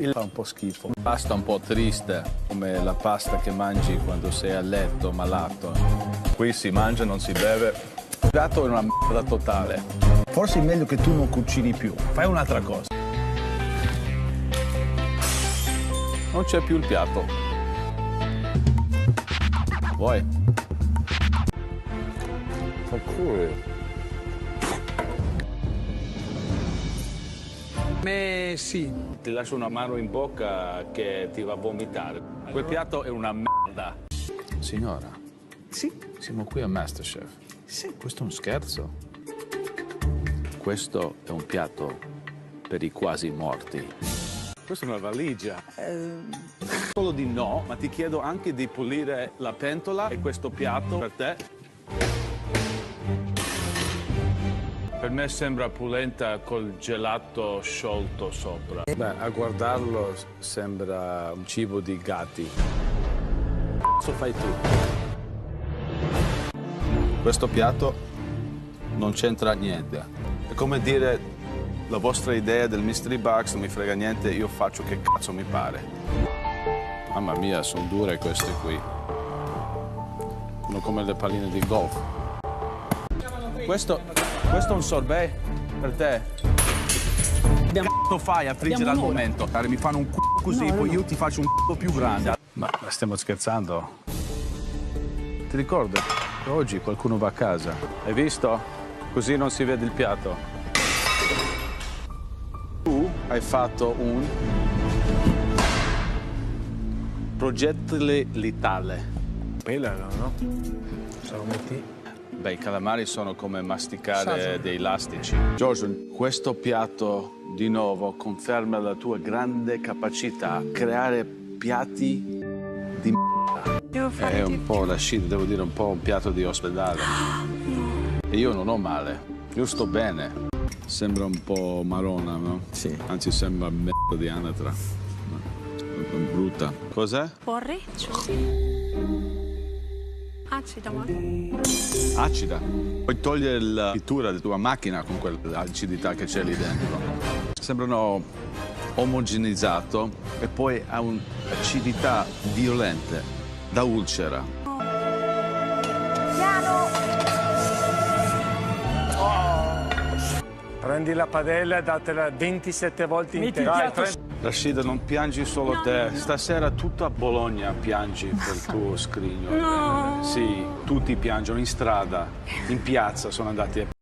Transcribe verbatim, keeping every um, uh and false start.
Il fa un po' schifo. Pasta un po' triste, come la pasta che mangi quando sei a letto, malato. Qui si mangia, non si beve. Il piatto è una merda totale. Forse è meglio che tu non cucini più. Fai un'altra cosa. Non c'è più il piatto. Vuoi? Fa cuore. Me sì. Ti lascio un amaro in bocca che ti va a vomitare. Quel piatto è una merda. Signora. Sì. Siamo qui a MasterChef. Sì. Questo è un scherzo. Questo è un piatto per i quasi morti. Questa è una valigia. Eh... Solo di no, ma ti chiedo anche di pulire la pentola e questo piatto per te. Per me sembra pulenta col gelato sciolto sopra. Beh, a guardarlo sembra un cibo di gatti. Cosa fai tu? Questo piatto non c'entra niente. È come dire la vostra idea del mystery box non mi frega niente, io faccio che cazzo mi pare. Mamma mia, sono dure queste qui. Sono come le palline di golf. Questo, questo è un sorbet per te. Che cazzo fai a friggere al momento? Mi fanno un c***o così, no, poi no. Io ti faccio un c***o più grande. Ma stiamo scherzando? Ti ricordo che oggi qualcuno va a casa. Hai visto? Così non si vede il piatto. Tu hai fatto un progettile letale. Pelano, no? Se lo metti... Beh, i calamari sono come masticare Sasa. dei lastici. Giorgio, questo piatto di nuovo conferma la tua grande capacità a creare piatti di m***a. Devo fare È un di po' la shit, devo dire un po' un piatto di ospedale. E io non ho male, io sto bene. Sembra un po' marrona, no? Sì. Anzi, sembra merda di anatra. È brutta. Cos'è? Porreccio. Acida, amore. Acida. Puoi togliere la pittura della tua macchina con quell'acidità che c'è lì dentro. Sembrano omogenizzato e poi ha un'acidità violente, da ulcera. Piano! Prendi la padella e datela ventisette volte intera. Rashida, non piangi solo no, te. no. Stasera tutta a Bologna piangi per il tuo scrigno. No. Sì, tutti piangono in strada, in piazza sono andati a